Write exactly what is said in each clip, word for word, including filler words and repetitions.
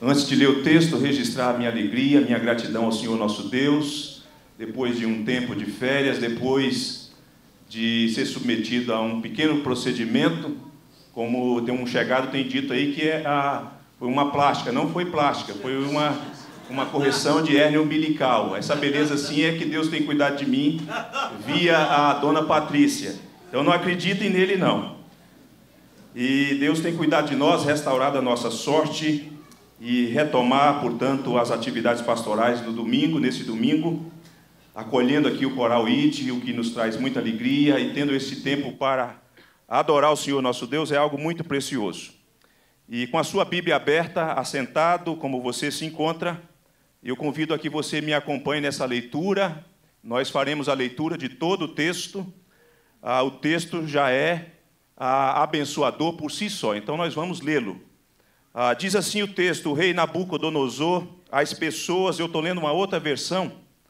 Antes de ler o texto, registrar a minha alegria, a minha gratidão ao Senhor nosso Deus, depois de um tempo de férias, depois de ser submetido a um pequeno procedimento, como tem um chegado tem dito aí, que é a, foi uma plástica, não foi plástica, foi uma, uma correção de hérnia umbilical. Essa beleza sim é que Deus tem cuidado de mim via a dona Patrícia. Então não acreditem nele não. E Deus tem cuidado de nós, restaurado a nossa sorte e retomar, portanto, as atividades pastorais no domingo, nesse domingo, acolhendo aqui o Coral I D, o que nos traz muita alegria, e tendo esse tempo para adorar o Senhor nosso Deus é algo muito precioso. E com a sua Bíblia aberta, assentado, como você se encontra, eu convido a que você me acompanhe nessa leitura. Nós faremos a leitura de todo o texto. Ah, o texto já é ah, abençoador por si só, então nós vamos lê-lo. Ah, diz assim o texto: o rei Nabucodonosor, as pessoas, eu estou lendo uma outra versão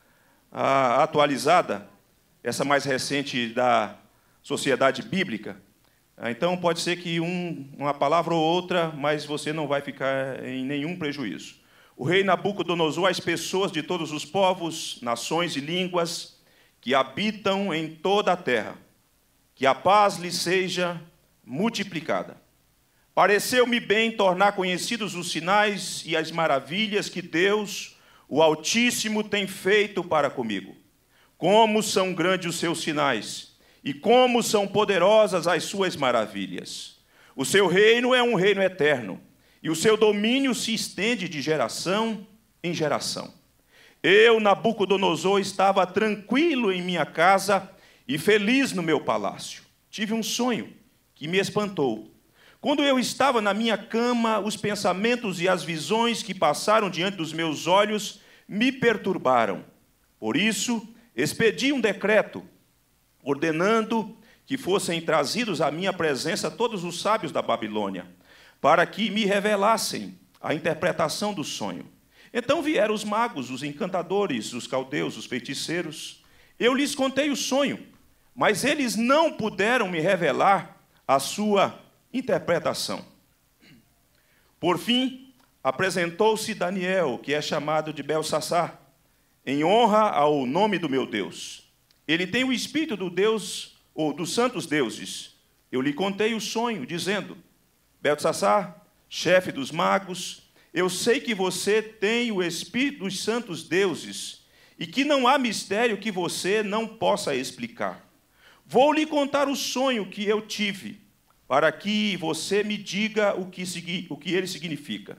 ah, atualizada, essa mais recente da Sociedade Bíblica. Ah, então pode ser que um, uma palavra ou outra, mas você não vai ficar em nenhum prejuízo. O rei Nabucodonosor, as pessoas de todos os povos, nações e línguas que habitam em toda a terra, que a paz lhe seja multiplicada. Pareceu-me bem tornar conhecidos os sinais e as maravilhas que Deus, o Altíssimo, tem feito para comigo. Como são grandes os seus sinais, e como são poderosas as suas maravilhas. O seu reino é um reino eterno, e o seu domínio se estende de geração em geração. Eu, Nabucodonosor, estava tranquilo em minha casa e feliz no meu palácio. Tive um sonho que me espantou. Quando eu estava na minha cama, os pensamentos e as visões que passaram diante dos meus olhos me perturbaram. Por isso, expedi um decreto, ordenando que fossem trazidos à minha presença todos os sábios da Babilônia, para que me revelassem a interpretação do sonho. Então vieram os magos, os encantadores, os caldeus, os feiticeiros. Eu lhes contei o sonho, mas eles não puderam me revelar a sua interpretação. Por fim, apresentou-se Daniel, que é chamado de Belsassar, em honra ao nome do meu Deus. Ele tem o espírito do Deus, ou dos santos deuses. Eu lhe contei o sonho, dizendo: Belsassar, chefe dos magos, eu sei que você tem o espírito dos santos deuses e que não há mistério que você não possa explicar. Vou lhe contar o sonho que eu tive, para que você me diga o que, o que ele significa.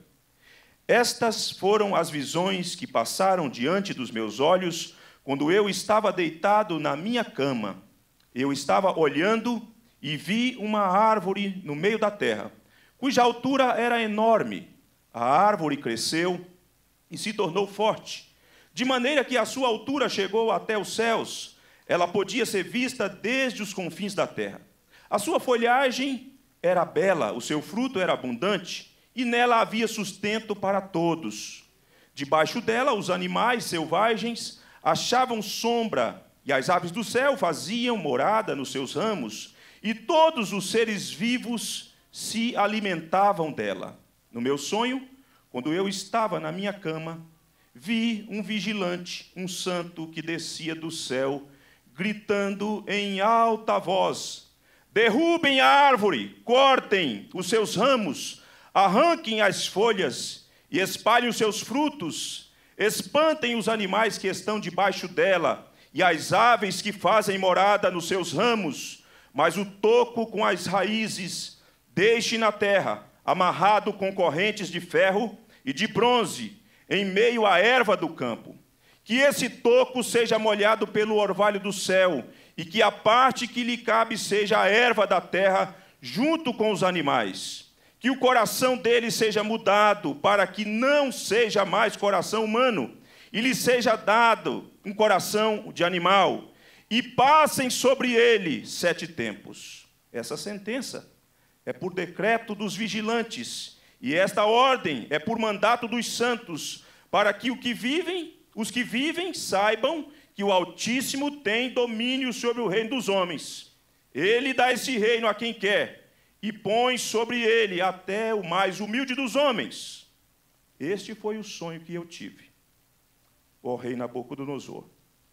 Estas foram as visões que passaram diante dos meus olhos quando eu estava deitado na minha cama. Eu estava olhando e vi uma árvore no meio da terra, cuja altura era enorme. A árvore cresceu e se tornou forte, de maneira que a sua altura chegou até os céus. Ela podia ser vista desde os confins da terra. A sua folhagem era bela, o seu fruto era abundante, e nela havia sustento para todos. Debaixo dela, os animais selvagens achavam sombra, e as aves do céu faziam morada nos seus ramos, e todos os seres vivos se alimentavam dela. No meu sonho, quando eu estava na minha cama, vi um vigilante, um santo, que descia do céu, gritando em alta voz: derrubem a árvore, cortem os seus ramos, arranquem as folhas e espalhem os seus frutos, espantem os animais que estão debaixo dela e as aves que fazem morada nos seus ramos, mas o toco com as raízes deixe na terra, amarrado com correntes de ferro e de bronze, em meio à erva do campo. Que esse toco seja molhado pelo orvalho do céu, e que a parte que lhe cabe seja a erva da terra, junto com os animais. Que o coração dele seja mudado, para que não seja mais coração humano, e lhe seja dado um coração de animal, e passem sobre ele sete tempos. Essa sentença é por decreto dos vigilantes, e esta ordem é por mandato dos santos, para que o que vivem, os que vivem saibam que o Altíssimo tem domínio sobre o reino dos homens. Ele dá esse reino a quem quer, e põe sobre ele até o mais humilde dos homens. Este foi o sonho que eu tive, ó rei Nabucodonosor.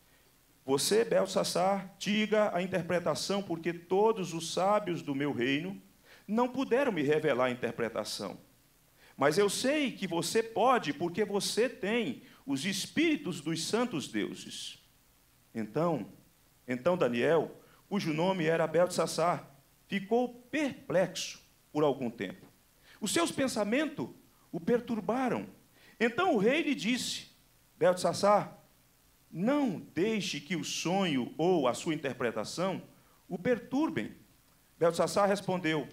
Você, Beltsassar, diga a interpretação, porque todos os sábios do meu reino não puderam me revelar a interpretação. Mas eu sei que você pode, porque você tem os espíritos dos santos deuses. Então, então Daniel, cujo nome era Beltsassar, ficou perplexo por algum tempo. Os seus pensamentos o perturbaram. Então o rei lhe disse: Beltsassar, não deixe que o sonho ou a sua interpretação o perturbem. Beltsassar respondeu: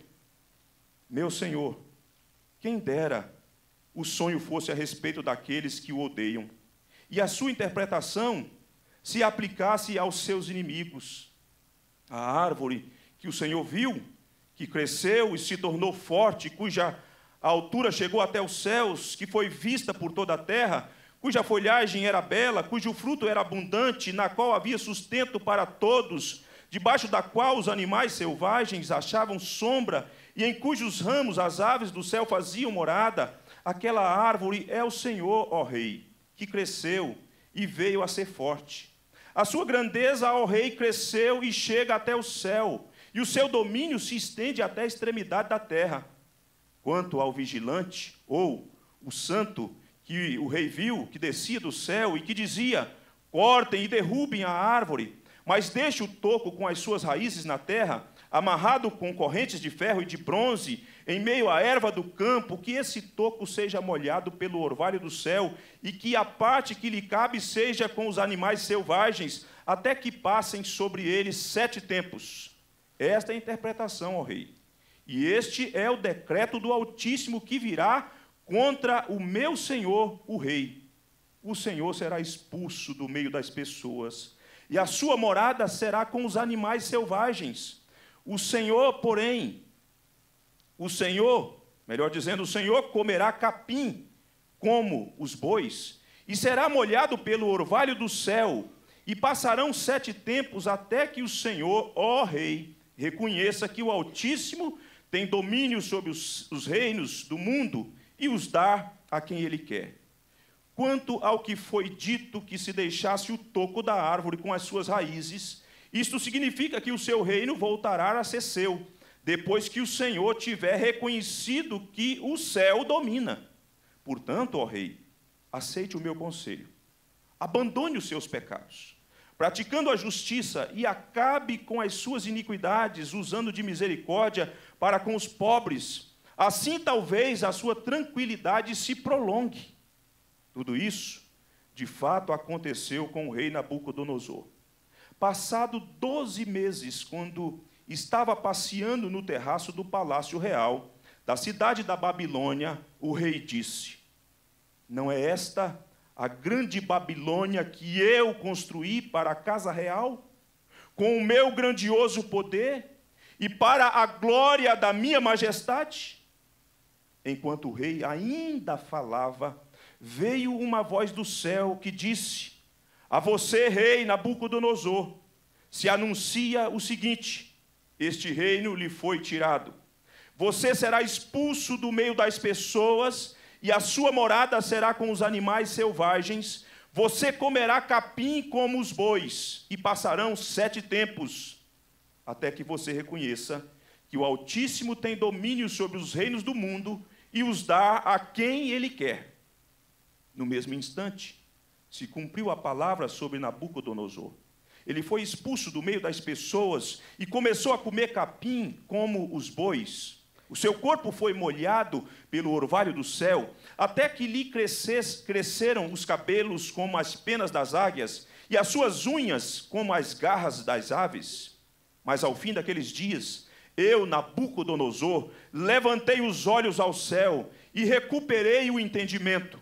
meu senhor, quem dera o sonho fosse a respeito daqueles que o odeiam, e a sua interpretação se aplicasse aos seus inimigos. A árvore que o Senhor viu, que cresceu e se tornou forte, cuja altura chegou até os céus, que foi vista por toda a terra, cuja folhagem era bela, cujo fruto era abundante, na qual havia sustento para todos, debaixo da qual os animais selvagens achavam sombra, e em cujos ramos as aves do céu faziam morada, aquela árvore é o Senhor, ó rei, que cresceu e veio a ser forte. A sua grandeza, ó rei, cresceu e chega até o céu, e o seu domínio se estende até a extremidade da terra. Quanto ao vigilante, ou o santo, que o rei viu, que descia do céu e que dizia: cortem e derrubem a árvore, mas deixe o toco com as suas raízes na terra, amarrado com correntes de ferro e de bronze, em meio à erva do campo, que esse toco seja molhado pelo orvalho do céu, e que a parte que lhe cabe seja com os animais selvagens, até que passem sobre eles sete tempos. Esta é a interpretação, ó rei. E este é o decreto do Altíssimo que virá contra o meu senhor, o rei. O Senhor será expulso do meio das pessoas, e a sua morada será com os animais selvagens. O Senhor, porém, o Senhor, melhor dizendo, o Senhor comerá capim, como os bois, e será molhado pelo orvalho do céu, e passarão sete tempos até que o Senhor, ó rei, reconheça que o Altíssimo tem domínio sobre os, os reinos do mundo e os dá a quem ele quer. Quanto ao que foi dito que se deixasse o toco da árvore com as suas raízes, isto significa que o seu reino voltará a ser seu, depois que o Senhor tiver reconhecido que o céu domina. Portanto, ó rei, aceite o meu conselho. Abandone os seus pecados, praticando a justiça, e acabe com as suas iniquidades, usando de misericórdia para com os pobres. Assim, talvez, a sua tranquilidade se prolongue. Tudo isso, de fato, aconteceu com o rei Nabucodonosor. Passado doze meses, quando estava passeando no terraço do palácio real da cidade da Babilônia, o rei disse: não é esta a grande Babilônia que eu construí para a casa real, com o meu grandioso poder e para a glória da minha majestade? Enquanto o rei ainda falava, veio uma voz do céu que disse: a você, rei Nabucodonosor, se anuncia o seguinte: este reino lhe foi tirado. Você será expulso do meio das pessoas, e a sua morada será com os animais selvagens. Você comerá capim como os bois, e passarão sete tempos, até que você reconheça que o Altíssimo tem domínio sobre os reinos do mundo e os dá a quem ele quer. No mesmo instante, se cumpriu a palavra sobre Nabucodonosor. Ele foi expulso do meio das pessoas e começou a comer capim como os bois. O seu corpo foi molhado pelo orvalho do céu, até que lhe cresces, cresceram os cabelos como as penas das águias, e as suas unhas como as garras das aves. Mas ao fim daqueles dias, eu, Nabucodonosor, levantei os olhos ao céu e recuperei o entendimento.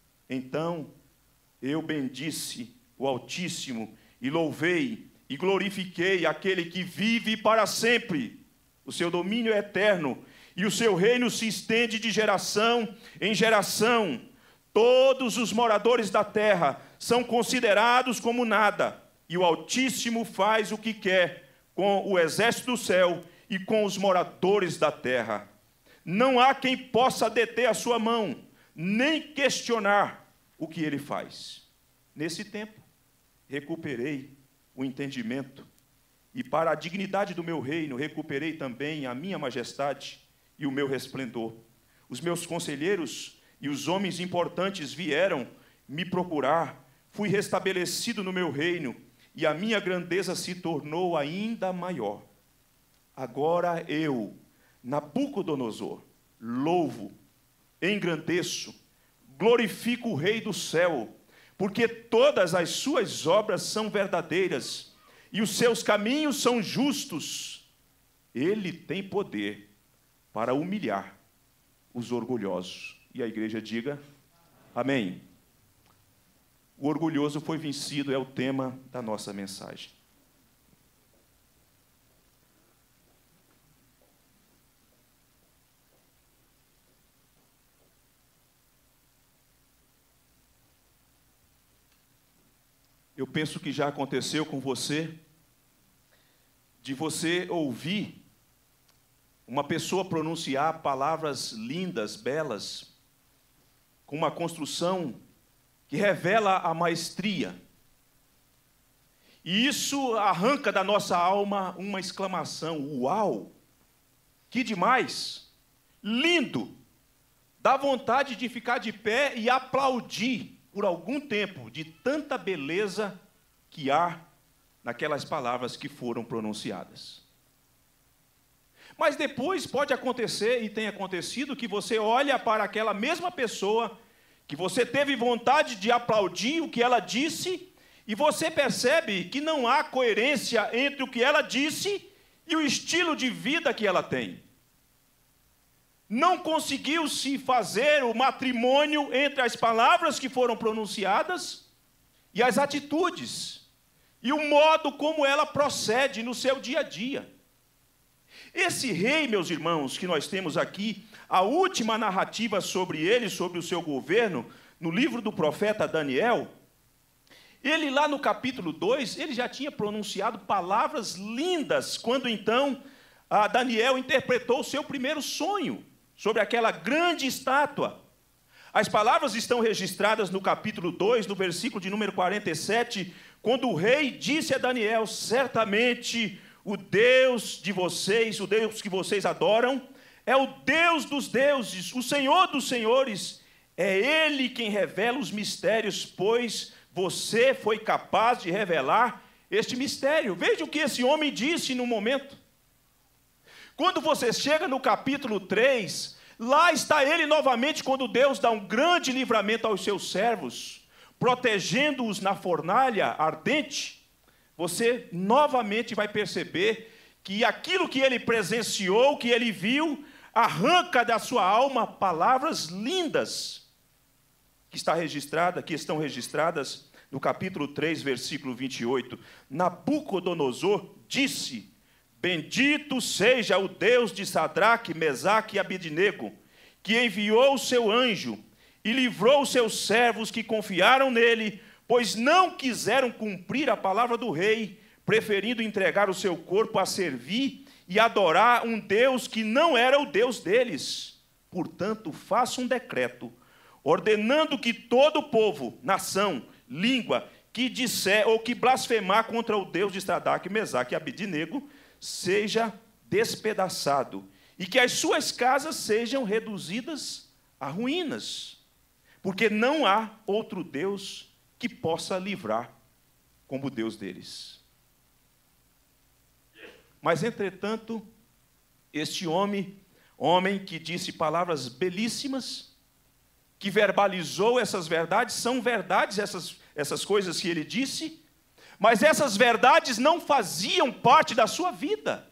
Então eu bendisse o Altíssimo e louvei e glorifiquei aquele que vive para sempre. O seu domínio é eterno e o seu reino se estende de geração em geração. Todos os moradores da terra são considerados como nada, e o Altíssimo faz o que quer com o exército do céu e com os moradores da terra. Não há quem possa deter a sua mão, nem questionar o que ele faz. Nesse tempo, recuperei o entendimento, e para a dignidade do meu reino, recuperei também a minha majestade e o meu resplendor. Os meus conselheiros e os homens importantes vieram me procurar, fui restabelecido no meu reino, e a minha grandeza se tornou ainda maior. Agora eu, Nabucodonosor, louvo, engrandeço, glorifico o Rei do céu, porque todas as suas obras são verdadeiras, e os seus caminhos são justos. Ele tem poder para humilhar os orgulhosos. E a igreja diga, amém. O orgulhoso foi vencido, é o tema da nossa mensagem. Eu penso que já aconteceu com você, de você ouvir uma pessoa pronunciar palavras lindas, belas, com uma construção que revela a maestria. E isso arranca da nossa alma uma exclamação: uau! Que demais! Lindo! Dá vontade de ficar de pé e aplaudir por algum tempo, de tanta beleza que há naquelas palavras que foram pronunciadas. Mas depois pode acontecer, e tem acontecido, que você olha para aquela mesma pessoa, que você teve vontade de aplaudir o que ela disse, e você percebe que não há coerência entre o que ela disse e o estilo de vida que ela tem. Não conseguiu se fazer o matrimônio entre as palavras que foram pronunciadas e as atitudes, e o modo como ela procede no seu dia a dia. Esse rei, meus irmãos, que nós temos aqui, a última narrativa sobre ele, sobre o seu governo, no livro do profeta Daniel, ele lá no capítulo dois, ele já tinha pronunciado palavras lindas, quando então a Daniel interpretou o seu primeiro sonho, sobre aquela grande estátua. As palavras estão registradas no capítulo dois, no versículo de número quarenta e sete, quando o rei disse a Daniel: certamente o Deus de vocês, o Deus que vocês adoram, é o Deus dos deuses, o Senhor dos senhores, é Ele quem revela os mistérios, pois você foi capaz de revelar este mistério. Veja o que esse homem disse no momento. Quando você chega no capítulo três, lá está ele novamente, quando Deus dá um grande livramento aos seus servos, protegendo-os na fornalha ardente. Você novamente vai perceber que aquilo que ele presenciou, que ele viu, arranca da sua alma palavras lindas, que está registrada, que estão registradas no capítulo três, versículo vinte e oito. Nabucodonosor disse: bendito seja o Deus de Sadraque, Mesaque e Abidnego, que enviou o seu anjo e livrou os seus servos que confiaram nele, pois não quiseram cumprir a palavra do rei, preferindo entregar o seu corpo a servir e adorar um Deus que não era o Deus deles. Portanto, faça um decreto, ordenando que todo povo, nação, língua, que disser ou que blasfemar contra o Deus de Sadraque, Mesaque e Abidnego, seja despedaçado, e que as suas casas sejam reduzidas a ruínas, porque não há outro Deus que possa livrar como o Deus deles. Mas, entretanto, este homem, homem que disse palavras belíssimas, que verbalizou essas verdades, são verdades essas, essas coisas que ele disse, mas essas verdades não faziam parte da sua vida.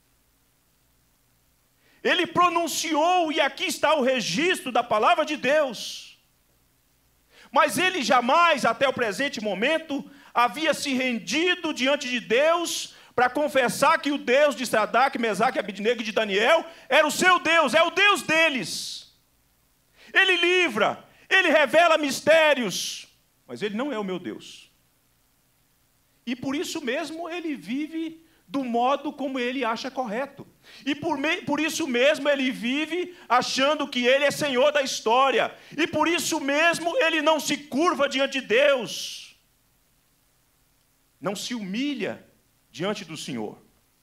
Ele pronunciou, e aqui está o registro da palavra de Deus, mas ele jamais, até o presente momento, havia se rendido diante de Deus para confessar que o Deus de Sadraque, Mesaque, Abidnego e de Daniel era o seu Deus, é o Deus deles. Ele livra, ele revela mistérios, mas ele não é o meu Deus. E por isso mesmo ele vive do modo como ele acha correto. E por, me, por isso mesmo ele vive achando que ele é senhor da história. E por isso mesmo ele não se curva diante de Deus. Não se humilha diante do Senhor.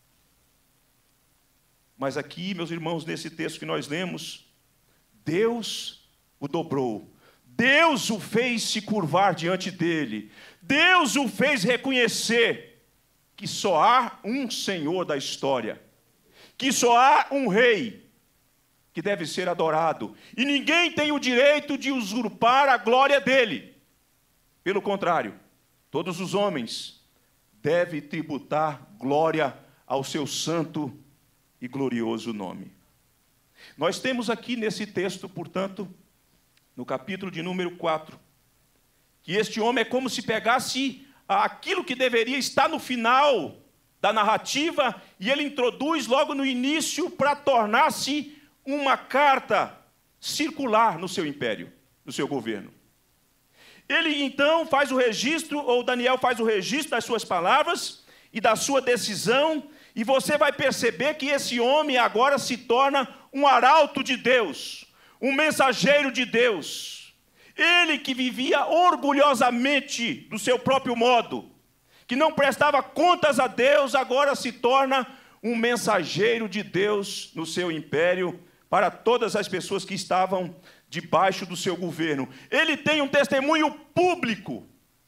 Mas aqui, meus irmãos, nesse texto que nós lemos, Deus o dobrou. Deus o fez se curvar diante dele. Deus o fez reconhecer que só há um Senhor da história, que só há um rei que deve ser adorado, e ninguém tem o direito de usurpar a glória dele. Pelo contrário, todos os homens devem tributar glória ao seu santo e glorioso nome. Nós temos aqui nesse texto, portanto, no capítulo de número quatro, que este homem é como se pegasse aquilo que deveria estar no final da narrativa e ele introduz logo no início para tornar-se uma carta circular no seu império, no seu governo. Ele então faz o registro, ou Daniel faz o registro das suas palavras e da sua decisão, e você vai perceber que esse homem agora se torna um arauto de Deus, um mensageiro de Deus. Ele que vivia orgulhosamente do seu próprio modo, que não prestava contas a Deus, agora se torna um mensageiro de Deus no seu império, para todas as pessoas que estavam debaixo do seu governo. Ele tem um testemunho público,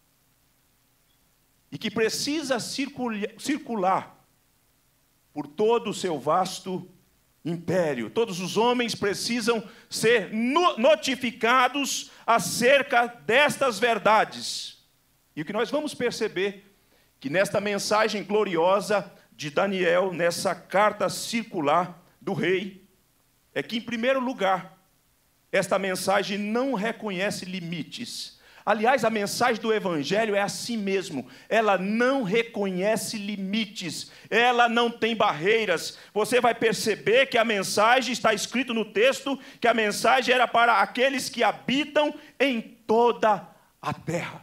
e que precisa circular por todo o seu vasto império. Todos os homens precisam ser notificados acerca destas verdades. E o que nós vamos perceber, que nesta mensagem gloriosa de Daniel, nessa carta circular do rei, é que, em primeiro lugar, esta mensagem não reconhece limites. Aliás, a mensagem do Evangelho é assim mesmo. Ela não reconhece limites. Ela não tem barreiras. Você vai perceber que a mensagem, está escrito no texto, que a mensagem era para aqueles que habitam em toda a terra.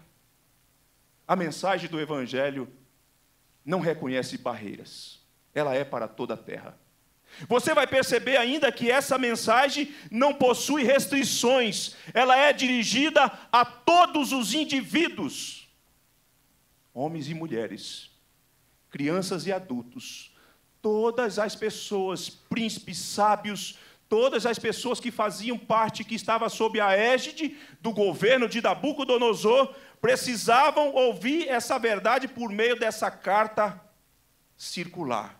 A mensagem do Evangelho não reconhece barreiras. Ela é para toda a terra. Você vai perceber ainda que essa mensagem não possui restrições. Ela é dirigida a todos os indivíduos, homens e mulheres, crianças e adultos, todas as pessoas, príncipes, sábios, todas as pessoas que faziam parte, que estavam sob a égide do governo de Nabucodonosor, precisavam ouvir essa verdade por meio dessa carta circular.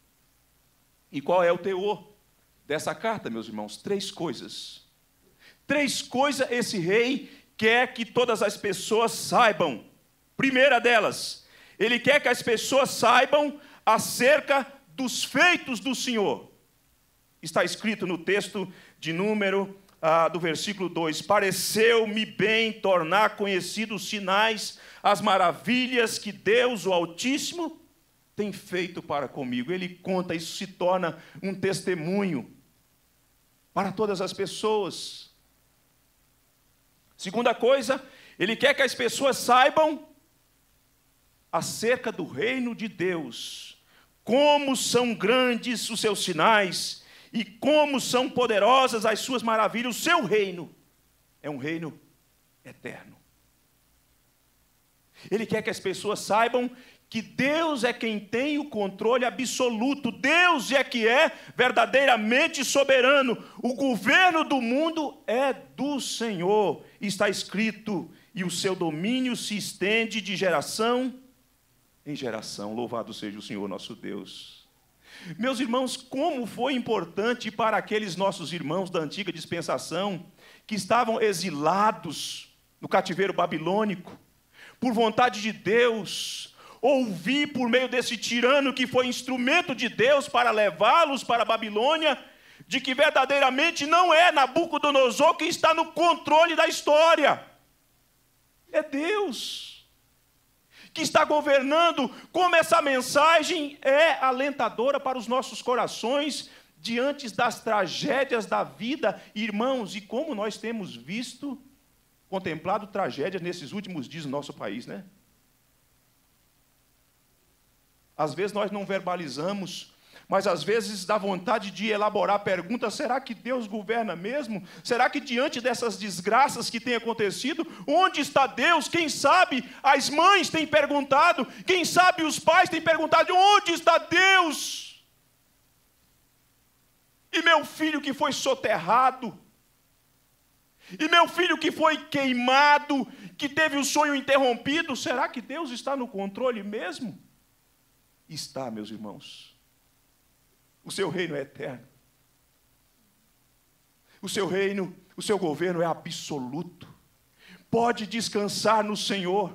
E qual é o teor dessa carta, meus irmãos? Três coisas. Três coisas esse rei quer que todas as pessoas saibam. Primeira delas, ele quer que as pessoas saibam acerca dos feitos do Senhor. Está escrito no texto de número ah, do versículo dois. Pareceu-me bem tornar conhecidos os sinais, as maravilhas que Deus, o Altíssimo, tem feito para comigo. Ele conta, isso se torna um testemunho para todas as pessoas. Segunda coisa, ele quer que as pessoas saibam acerca do reino de Deus, como são grandes os seus sinais e como são poderosas as suas maravilhas. O seu reino é um reino eterno. Ele quer que as pessoas saibam que Deus é quem tem o controle absoluto. Deus é que é verdadeiramente soberano. O governo do mundo é do Senhor. Está escrito, e o seu domínio se estende de geração em geração. Louvado seja o Senhor nosso Deus. Meus irmãos, como foi importante para aqueles nossos irmãos da antiga dispensação, que estavam exilados no cativeiro babilônico, por vontade de Deus, ouvir por meio desse tirano que foi instrumento de Deus para levá-los para a Babilônia, de que verdadeiramente não é Nabucodonosor que está no controle da história. É Deus que está governando. Como essa mensagem é alentadora para os nossos corações diante das tragédias da vida, irmãos, e como nós temos visto, contemplado tragédias nesses últimos dias no nosso país, né? Às vezes nós não verbalizamos, mas às vezes dá vontade de elaborar perguntas: será que Deus governa mesmo? Será que diante dessas desgraças que têm acontecido, onde está Deus? Quem sabe as mães têm perguntado, quem sabe os pais têm perguntado: onde está Deus? E meu filho que foi soterrado, e meu filho que foi queimado, que teve o sonho interrompido, será que Deus está no controle mesmo? Está, meus irmãos. O seu reino é eterno. O seu reino, o seu governo é absoluto. Pode descansar no Senhor.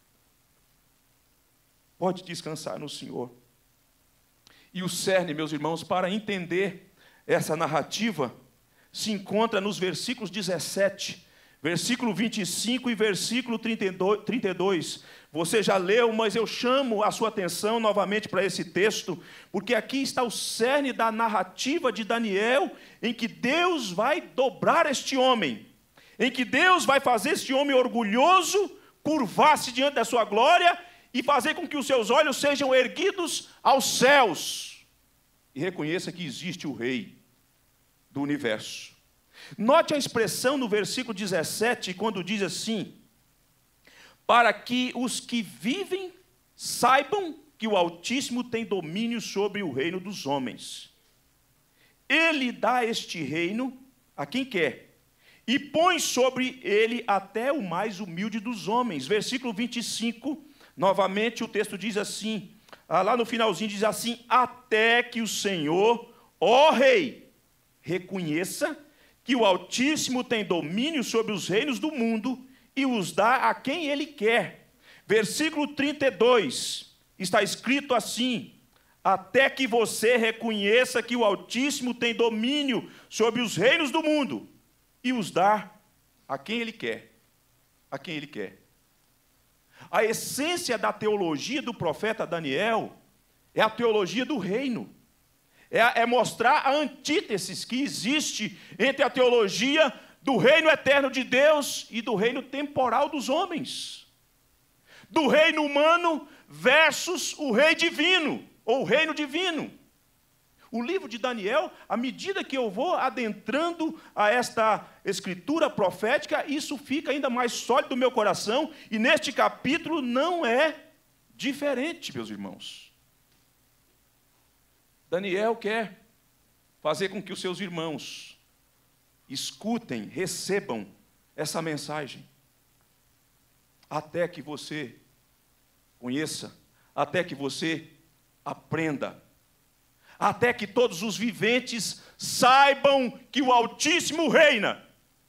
Pode descansar no Senhor. E o cerne, meus irmãos, para entender essa narrativa, se encontra nos versículos dezessete, versículo vinte e cinco e versículo trinta e dois. Você já leu, mas eu chamo a sua atenção novamente para esse texto, porque aqui está o cerne da narrativa de Daniel, em que Deus vai dobrar este homem, em que Deus vai fazer este homem orgulhoso curvar-se diante da sua glória e fazer com que os seus olhos sejam erguidos aos céus e reconheça que existe o Rei do universo. Note a expressão no versículo dezessete, quando diz assim: para que os que vivem saibam que o Altíssimo tem domínio sobre o reino dos homens. Ele dá este reino a quem quer, e põe sobre ele até o mais humilde dos homens. Versículo vinte e cinco, novamente o texto diz assim, lá no finalzinho diz assim: até que o Senhor, ó Rei, reconheça que o Altíssimo tem domínio sobre os reinos do mundo e os dá a quem Ele quer. Versículo trinta e dois, está escrito assim: até que você reconheça que o Altíssimo tem domínio sobre os reinos do mundo e os dá a quem Ele quer. A quem Ele quer. A essência da teologia do profeta Daniel é a teologia do reino. É, é mostrar a antítese que existe entre a teologia do reino eterno de Deus e do reino temporal dos homens. Do reino humano versus o rei divino, ou o reino divino. O livro de Daniel, à medida que eu vou adentrando a esta escritura profética, isso fica ainda mais sólido no meu coração, e neste capítulo não é diferente, meus irmãos. Daniel quer fazer com que os seus irmãos escutem, recebam essa mensagem, até que você conheça, até que você aprenda, até que todos os viventes saibam que o Altíssimo reina.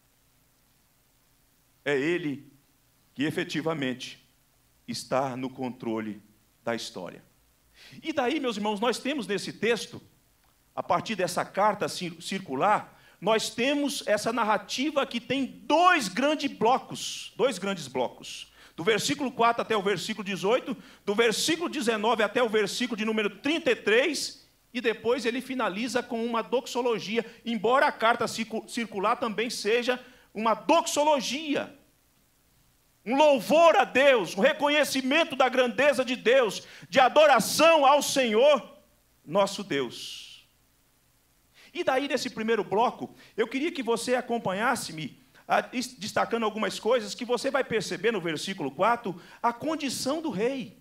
É Ele que efetivamente está no controle da história. E daí, meus irmãos, nós temos nesse texto, a partir dessa carta circular, nós temos essa narrativa que tem dois grandes blocos, dois grandes blocos. Do versículo quatro até o versículo dezoito, do versículo dezenove até o versículo de número trinta e três, e depois ele finaliza com uma doxologia, embora a carta circular também seja uma doxologia. Um louvor a Deus, um reconhecimento da grandeza de Deus, de adoração ao Senhor, nosso Deus. E daí, nesse primeiro bloco, eu queria que você acompanhasse-me, destacando algumas coisas, que você vai perceber no versículo quatro, a condição do rei.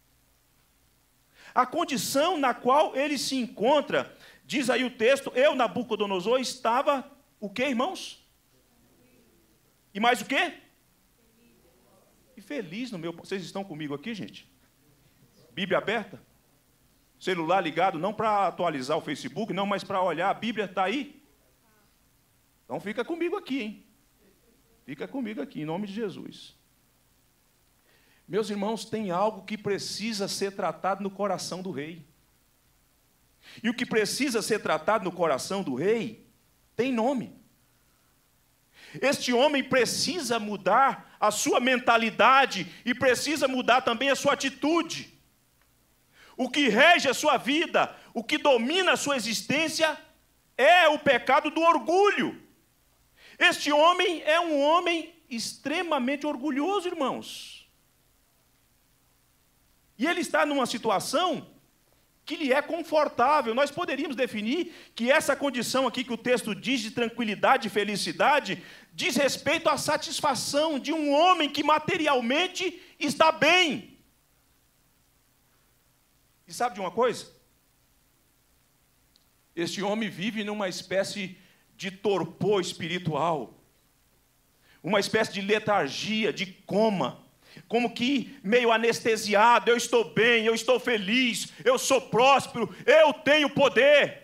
A condição na qual ele se encontra, diz aí o texto: eu, Nabucodonosor, estava, o quê, irmãos? E mais o quê? E feliz no meu... Vocês estão comigo aqui, gente? Bíblia aberta? Celular ligado, não para atualizar o Facebook, não, mas para olhar, a Bíblia está aí? Então fica comigo aqui, hein? Fica comigo aqui, em nome de Jesus. Meus irmãos, tem algo que precisa ser tratado no coração do rei. E o que precisa ser tratado no coração do rei tem nome. Este homem precisa mudar a sua mentalidade e precisa mudar também a sua atitude. O que rege a sua vida, o que domina a sua existência é o pecado do orgulho. Este homem é um homem extremamente orgulhoso, irmãos. E ele está numa situação que lhe é confortável. Nós poderíamos definir que essa condição aqui que o texto diz de tranquilidade e felicidade diz respeito à satisfação de um homem que materialmente está bem. E sabe de uma coisa? Este homem vive numa espécie de torpor espiritual, uma espécie de letargia, de coma, como que meio anestesiado. Eu estou bem, eu estou feliz, eu sou próspero, eu tenho poder.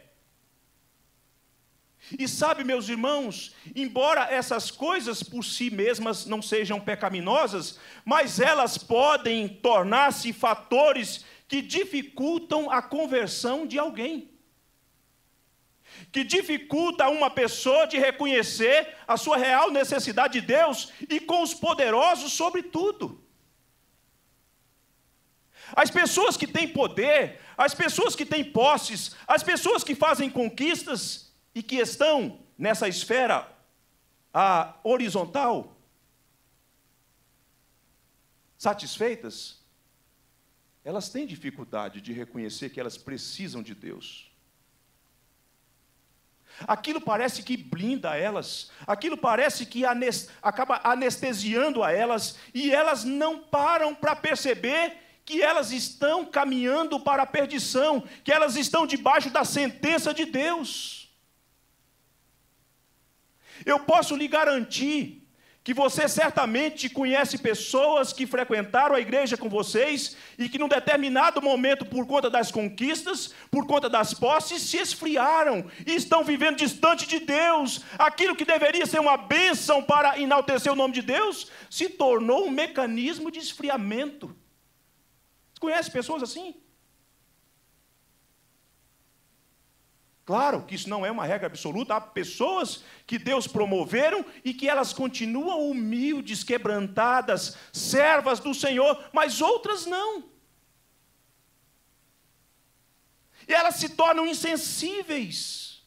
E sabe, meus irmãos, embora essas coisas por si mesmas não sejam pecaminosas, mas elas podem tornar-se fatores que dificultam a conversão de alguém, que dificulta uma pessoa de reconhecer a sua real necessidade de Deus e com os poderosos sobre tudo. As pessoas que têm poder, as pessoas que têm posses, as pessoas que fazem conquistas e que estão nessa esfera a, horizontal, satisfeitas, elas têm dificuldade de reconhecer que elas precisam de Deus. Aquilo parece que blinda elas, aquilo parece que anes- acaba anestesiando a elas, e elas não param para perceber que elas estão caminhando para a perdição, que elas estão debaixo da sentença de Deus. Eu posso lhe garantir que você certamente conhece pessoas que frequentaram a igreja com vocês e que num determinado momento, por conta das conquistas, por conta das posses, se esfriaram e estão vivendo distante de Deus. Aquilo que deveria ser uma bênção para enaltecer o nome de Deus, se tornou um mecanismo de esfriamento. Você conhece pessoas assim? Claro que isso não é uma regra absoluta. Há pessoas que Deus promoveram e que elas continuam humildes, quebrantadas, servas do Senhor, mas outras não. E elas se tornam insensíveis.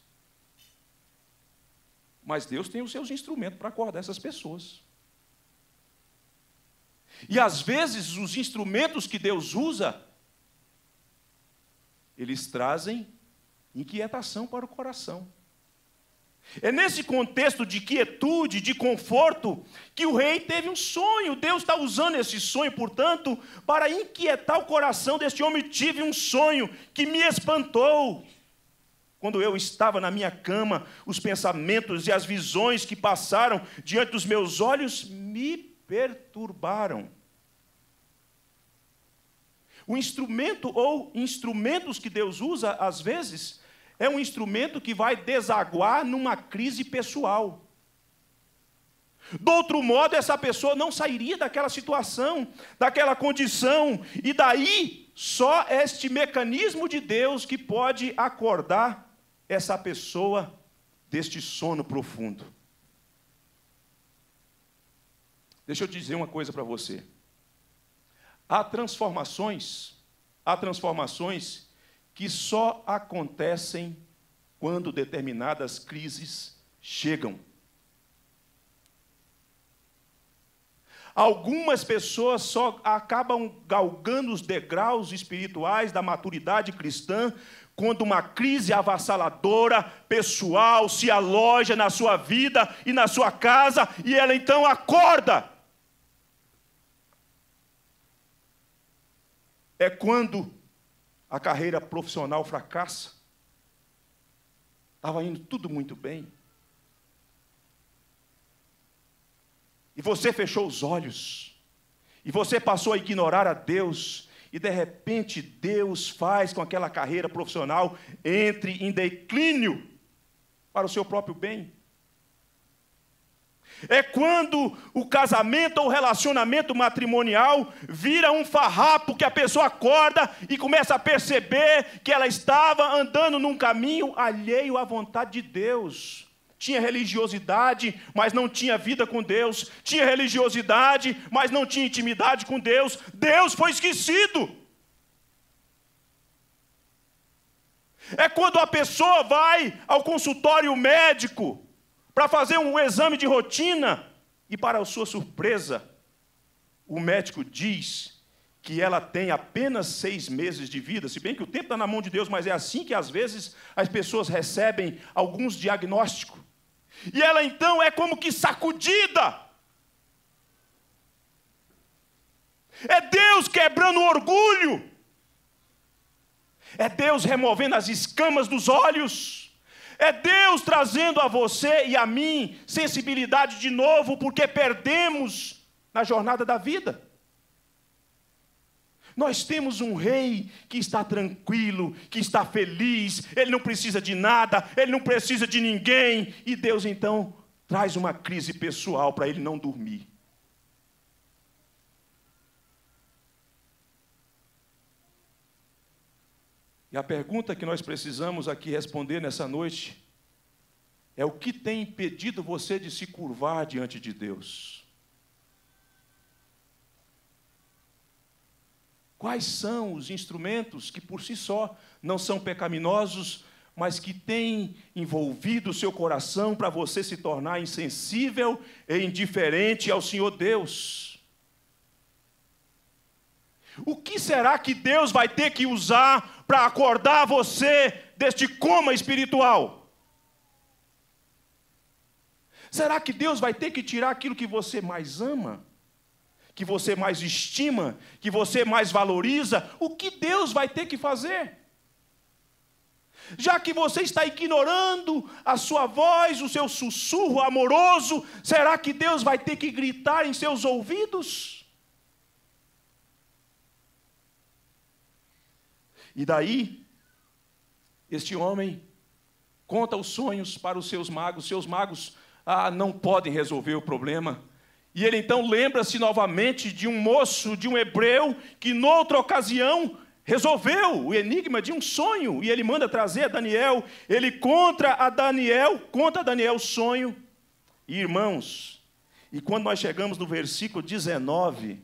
Mas Deus tem os seus instrumentos para acordar essas pessoas. E às vezes os instrumentos que Deus usa, eles trazem inquietação para o coração. É nesse contexto de quietude, de conforto, que o rei teve um sonho. Deus está usando esse sonho, portanto, para inquietar o coração deste homem. Tive um sonho que me espantou. Quando eu estava na minha cama, os pensamentos e as visões que passaram diante dos meus olhos me perturbaram. O instrumento ou instrumentos que Deus usa, às vezes, é um instrumento que vai desaguar numa crise pessoal. Do outro modo, essa pessoa não sairia daquela situação, daquela condição, e daí só este mecanismo de Deus que pode acordar essa pessoa deste sono profundo. Deixa eu dizer uma coisa para você. Há transformações, há transformações que só acontecem quando determinadas crises chegam. Algumas pessoas só acabam galgando os degraus espirituais da maturidade cristã quando uma crise avassaladora, pessoal, se aloja na sua vida e na sua casa, e ela então acorda. É quando a carreira profissional fracassa. Estava indo tudo muito bem. E você fechou os olhos. E você passou a ignorar a Deus. E de repente Deus faz com que aquela carreira profissional entre em declínio para o seu próprio bem. É quando o casamento ou o relacionamento matrimonial vira um farrapo, que a pessoa acorda e começa a perceber que ela estava andando num caminho alheio à vontade de Deus. Tinha religiosidade, mas não tinha vida com Deus. Tinha religiosidade, mas não tinha intimidade com Deus. Deus foi esquecido. É quando a pessoa vai ao consultório médico para fazer um exame de rotina, e para a sua surpresa, o médico diz que ela tem apenas seis meses de vida, se bem que o tempo está na mão de Deus, mas é assim que às vezes as pessoas recebem alguns diagnósticos. E ela então é como que sacudida. É Deus quebrando o orgulho. É Deus removendo as escamas dos olhos. É Deus trazendo a você e a mim sensibilidade de novo, porque perdemos na jornada da vida. Nós temos um rei que está tranquilo, que está feliz, ele não precisa de nada, ele não precisa de ninguém. E Deus então traz uma crise pessoal para ele não dormir. E a pergunta que nós precisamos aqui responder nessa noite é: o que tem impedido você de se curvar diante de Deus? Quais são os instrumentos que por si só não são pecaminosos, mas que têm envolvido o seu coração para você se tornar insensível e indiferente ao Senhor Deus? O que será que Deus vai ter que usar para acordar você deste coma espiritual? Será que Deus vai ter que tirar aquilo que você mais ama? Que você mais estima, que você mais valoriza? O que Deus vai ter que fazer? Já que você está ignorando a sua voz, o seu sussurro amoroso, será que Deus vai ter que gritar em seus ouvidos? E daí, este homem conta os sonhos para os seus magos. Seus magos ah, não podem resolver o problema. E ele então lembra-se novamente de um moço, de um hebreu, que noutra ocasião resolveu o enigma de um sonho. E ele manda trazer a Daniel. Ele conta a Daniel, conta a Daniel o sonho. E irmãos, e quando nós chegamos no versículo dezenove,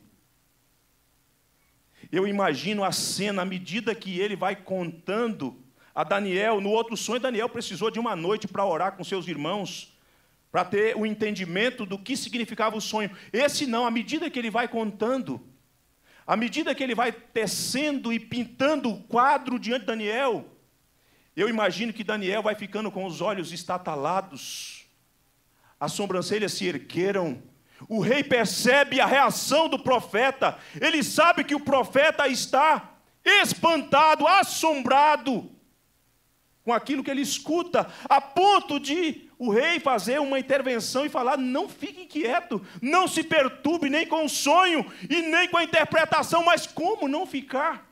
eu imagino a cena, à medida que ele vai contando a Daniel. No outro sonho, Daniel precisou de uma noite para orar com seus irmãos, para ter o entendimento do que significava o sonho. Esse não, à medida que ele vai contando, à medida que ele vai tecendo e pintando o quadro diante de Daniel, eu imagino que Daniel vai ficando com os olhos estatalados, as sobrancelhas se ergueram. O rei percebe a reação do profeta, ele sabe que o profeta está espantado, assombrado com aquilo que ele escuta, a ponto de o rei fazer uma intervenção e falar: não fique inquieto, não se perturbe nem com o sonho e nem com a interpretação. Mas como não ficar?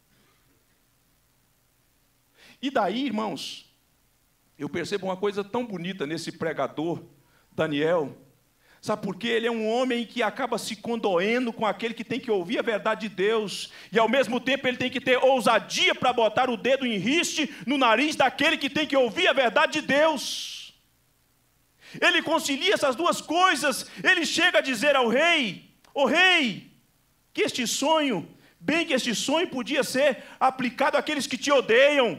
E daí, irmãos, eu percebo uma coisa tão bonita nesse pregador, Daniel. Sabe por quê? Ele é um homem que acaba se condoendo com aquele que tem que ouvir a verdade de Deus, e ao mesmo tempo ele tem que ter ousadia para botar o dedo em riste no nariz daquele que tem que ouvir a verdade de Deus. Ele concilia essas duas coisas. Ele chega a dizer ao rei: ó rei, que este sonho, bem que este sonho podia ser aplicado àqueles que te odeiam.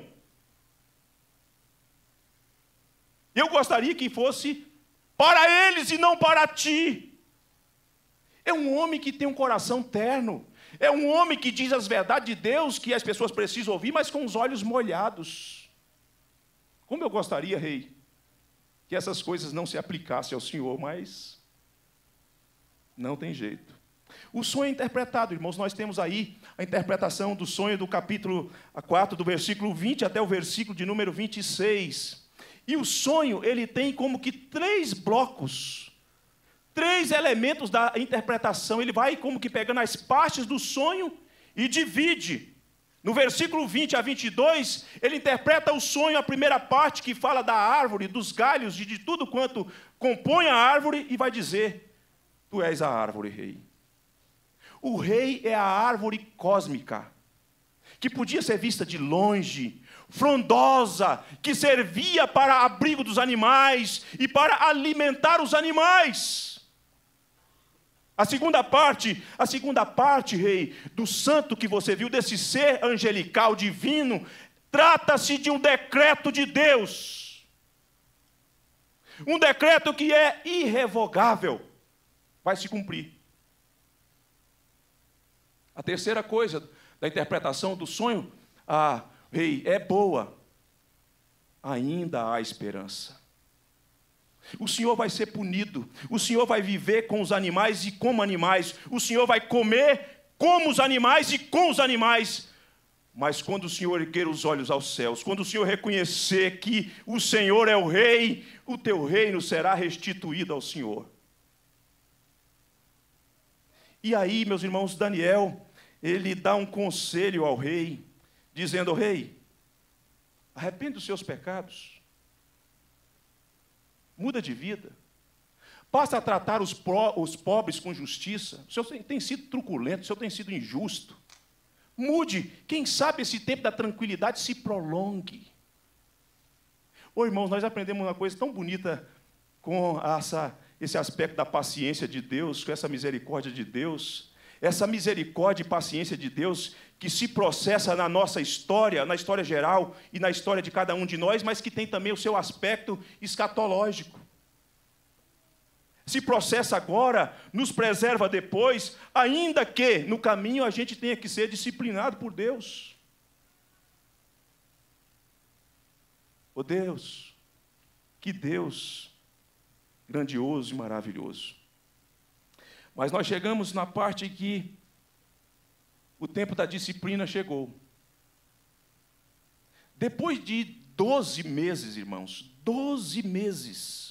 Eu gostaria que fosse para eles e não para ti. É um homem que tem um coração terno. É um homem que diz as verdades de Deus que as pessoas precisam ouvir, mas com os olhos molhados. Como eu gostaria, rei, que essas coisas não se aplicassem ao Senhor, mas não tem jeito. O sonho é interpretado, irmãos. Nós temos aí a interpretação do sonho do capítulo quatro, do versículo vinte até o versículo de número vinte e seis. E o sonho, ele tem como que três blocos, três elementos da interpretação. Ele vai como que pegando as partes do sonho e divide. No versículo vinte a vinte e dois, ele interpreta o sonho, a primeira parte, que fala da árvore, dos galhos, e de tudo quanto compõe a árvore, e vai dizer: tu és a árvore, rei. O rei é a árvore cósmica, que podia ser vista de longe, frondosa, que servia para abrigo dos animais e para alimentar os animais. A segunda parte, a segunda parte, rei, do santo que você viu, desse ser angelical divino, trata-se de um decreto de Deus. Um decreto que é irrevogável, vai se cumprir. A terceira coisa da interpretação do sonho, ah, rei, é boa. Ainda há esperança. O Senhor vai ser punido. O Senhor vai viver com os animais e como animais. O Senhor vai comer como os animais e com os animais. Mas quando o Senhor erguer os olhos aos céus, quando o Senhor reconhecer que o Senhor é o rei, o teu reino será restituído ao Senhor. E aí, meus irmãos, Daniel, ele dá um conselho ao rei, dizendo: rei, arrepende dos seus pecados, muda de vida, passa a tratar os, pro, os pobres com justiça. O senhor tem sido truculento, o senhor tem sido injusto. Mude, quem sabe esse tempo da tranquilidade se prolongue. Ô irmãos, nós aprendemos uma coisa tão bonita com essa, esse aspecto da paciência de Deus, com essa misericórdia de Deus, essa misericórdia e paciência de Deus que se processa na nossa história, na história geral e na história de cada um de nós, mas que tem também o seu aspecto escatológico. Se processa agora, nos preserva depois, ainda que no caminho a gente tenha que ser disciplinado por Deus. Oh Deus, que Deus grandioso e maravilhoso. Mas nós chegamos na parte que o tempo da disciplina chegou. Depois de doze meses, irmãos, doze meses,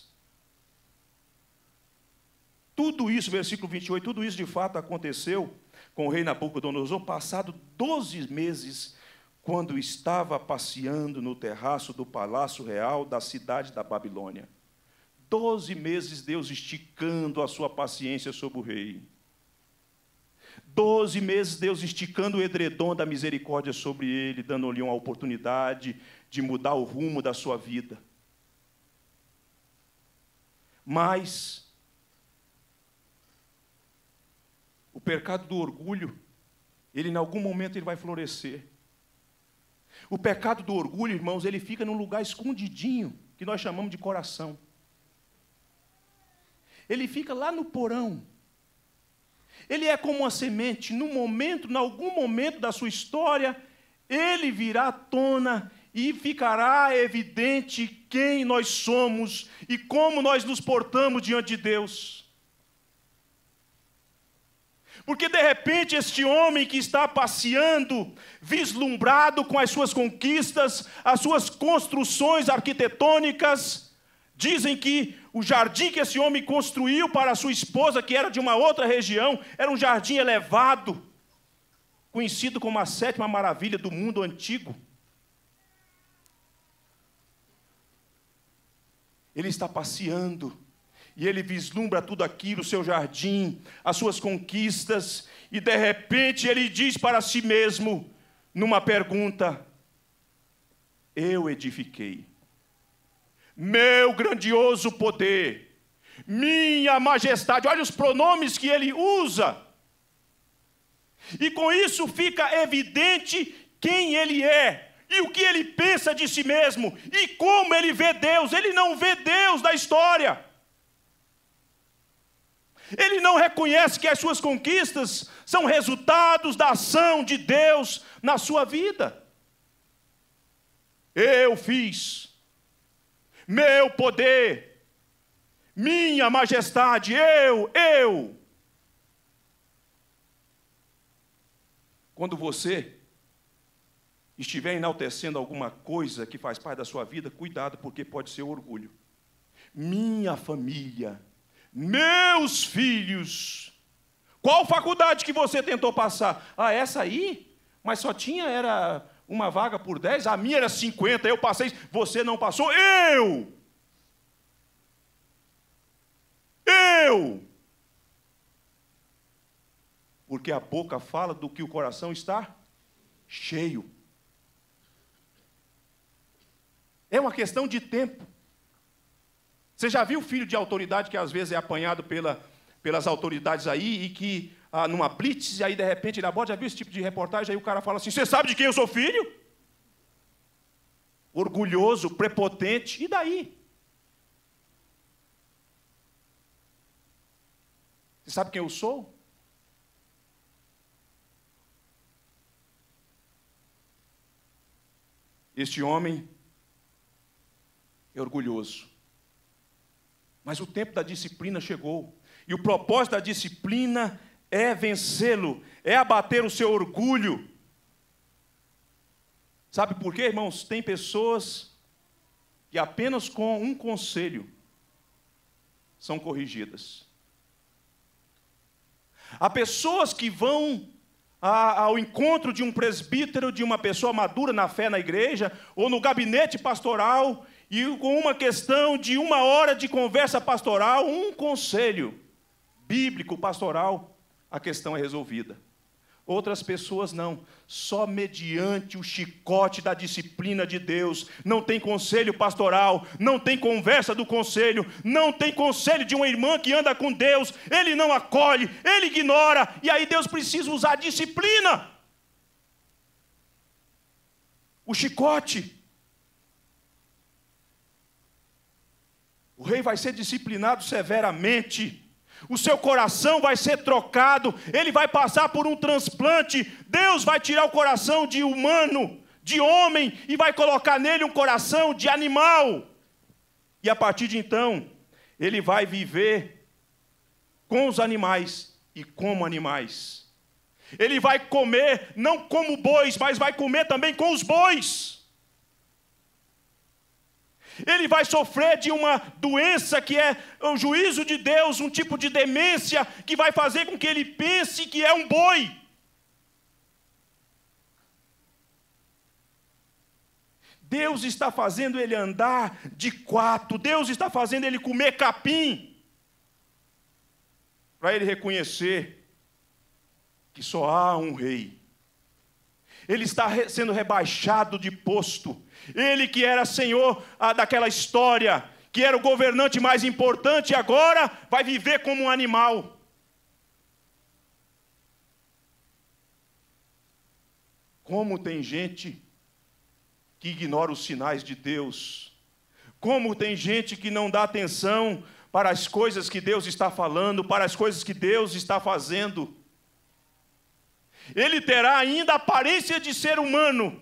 tudo isso, versículo vinte e oito, tudo isso de fato aconteceu com o rei Nabucodonosor, passado doze meses, quando estava passeando no terraço do palácio real da cidade da Babilônia. Doze meses Deus esticando a sua paciência sobre o rei. Doze meses Deus esticando o edredom da misericórdia sobre ele, dando-lhe uma oportunidade de mudar o rumo da sua vida. Mas o pecado do orgulho, ele em algum momento ele vai florescer. O pecado do orgulho, irmãos, ele fica num lugar escondidinho, que nós chamamos de coração. Ele fica lá no porão. Ele é como uma semente, num momento, em algum momento da sua história, ele virá à tona e ficará evidente quem nós somos e como nós nos portamos diante de Deus. Porque, de repente, este homem que está passeando, vislumbrado com as suas conquistas, as suas construções arquitetônicas, dizem que o jardim que esse homem construiu para a sua esposa, que era de uma outra região, era um jardim elevado, conhecido como a sétima maravilha do mundo antigo. Ele está passeando, e ele vislumbra tudo aquilo, o seu jardim, as suas conquistas, e de repente ele diz para si mesmo, numa pergunta: eu edifiquei, meu grandioso poder, minha majestade. Olha os pronomes que ele usa, e com isso fica evidente quem ele é, e o que ele pensa de si mesmo, e como ele vê Deus. Ele não vê Deus da história. Ele não reconhece que as suas conquistas são resultados da ação de Deus na sua vida. Eu fiz, meu poder, minha majestade, eu, eu. Quando você estiver enaltecendo alguma coisa que faz parte da sua vida, cuidado, porque pode ser orgulho. Minha família, meus filhos. Qual faculdade que você tentou passar? Ah, essa aí? Mas só tinha, era uma vaga por dez, a minha era cinquenta, eu passei, você não passou, eu! Eu! Porque a boca fala do que o coração está cheio. É uma questão de tempo. Você já viu filho de autoridade que às vezes é apanhado pela, pelas autoridades aí e que ah, numa blitz, e aí de repente ele aborda? Já viu esse tipo de reportagem? Aí o cara fala assim: você sabe de quem eu sou filho? Orgulhoso, prepotente, e daí? Você sabe quem eu sou? Este homem é orgulhoso. Mas o tempo da disciplina chegou. E o propósito da disciplina é vencê-lo, é abater o seu orgulho. Sabe por quê, irmãos? Tem pessoas que apenas com um conselho são corrigidas. Há pessoas que vão a, ao encontro de um presbítero, de uma pessoa madura na fé na igreja, ou no gabinete pastoral, e com uma questão de uma hora de conversa pastoral, um conselho bíblico pastoral, a questão é resolvida. Outras pessoas não, só mediante o chicote da disciplina de Deus. Não tem conselho pastoral, não tem conversa do conselho, não tem conselho de uma irmã que anda com Deus, ele não acolhe, ele ignora, e aí Deus precisa usar a disciplina. O chicote. O rei vai ser disciplinado severamente. O seu coração vai ser trocado, ele vai passar por um transplante. Deus vai tirar o coração de humano, de homem, e vai colocar nele um coração de animal. E a partir de então, ele vai viver com os animais e como animais. Ele vai comer não como bois, mas vai comer também com os bois. Ele vai sofrer de uma doença que é o juízo de Deus, um tipo de demência que vai fazer com que ele pense que é um boi. Deus está fazendo ele andar de quatro, Deus está fazendo ele comer capim, para ele reconhecer que só há um rei. Ele está sendo rebaixado de posto. Ele que era senhor ah, daquela história, que era o governante mais importante, agora vai viver como um animal. Como tem gente que ignora os sinais de Deus. Como tem gente que não dá atenção para as coisas que Deus está falando, para as coisas que Deus está fazendo. Ele terá ainda a aparência de ser humano,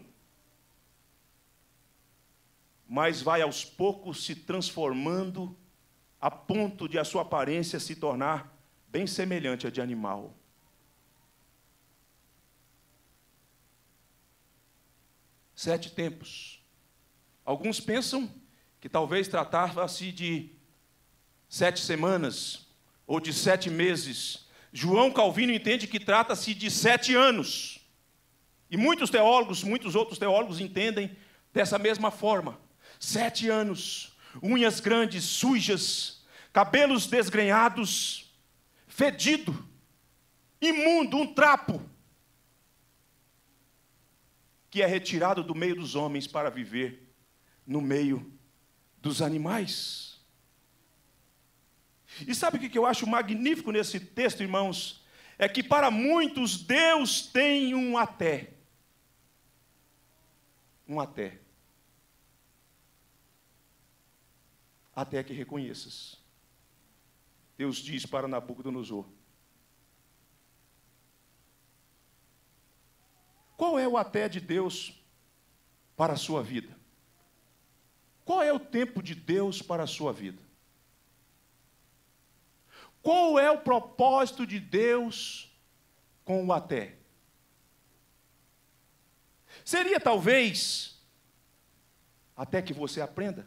mas vai aos poucos se transformando a ponto de a sua aparência se tornar bem semelhante à de animal. Sete tempos. Alguns pensam que talvez tratava-se de sete semanas ou de sete meses. João Calvino entende que trata-se de sete anos. E muitos teólogos, muitos outros teólogos entendem dessa mesma forma. Sete anos, unhas grandes, sujas, cabelos desgrenhados, fedido, imundo, um trapo, que é retirado do meio dos homens para viver no meio dos animais. E sabe o que eu acho magnífico nesse texto, irmãos? É que para muitos Deus tem um até. Um até. Até que reconheças. Deus diz para Nabucodonosor: qual é o até de Deus para a sua vida? Qual é o tempo de Deus para a sua vida? Qual é o propósito de Deus com o até? Seria talvez até que você aprenda.